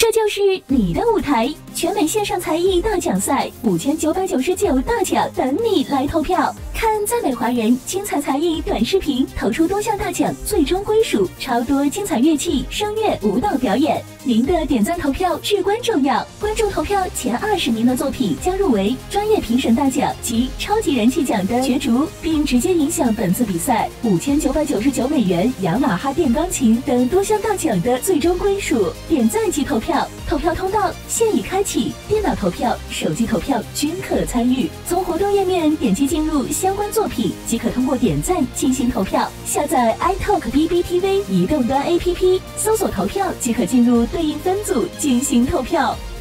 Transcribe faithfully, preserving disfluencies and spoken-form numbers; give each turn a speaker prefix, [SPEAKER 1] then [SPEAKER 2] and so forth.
[SPEAKER 1] 这就是你的舞台，全美线上才艺大奖赛，五千九百九十九大奖等你来投票。看在美华人精彩才艺短视频，投出多项大奖，最终归属超多精彩乐器、声乐、舞蹈表演。您的点赞投票至关重要，关注投票前二十名的作品将入围专业评审大奖及超级人气奖的角逐，并直接影响本次比赛五千九百九十九美元雅马哈电钢琴等多项大奖的最终归属。点赞即投票，投票通道现已开启，电脑投票、手机投票均可参与。从活动页面点击进入相关作品，即可通过点赞进行投票。下载 iTalk B B T V 移动端 A P P， 搜索投票即可进入对应分组进行投票。